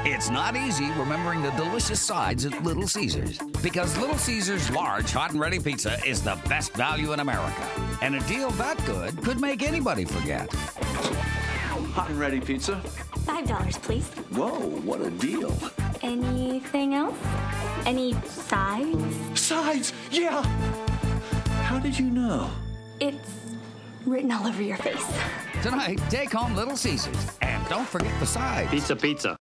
It's not easy remembering the delicious sides at Little Caesars, because Little Caesars large hot and ready pizza is the best value in America. And a deal that good could make anybody forget. Hot and ready pizza. $5, please. Whoa, what a deal. Anything else? Any sides? Sides, yeah. How did you know? It's written all over your face. Tonight, take home Little Caesars. And don't forget the sides. Pizza, pizza.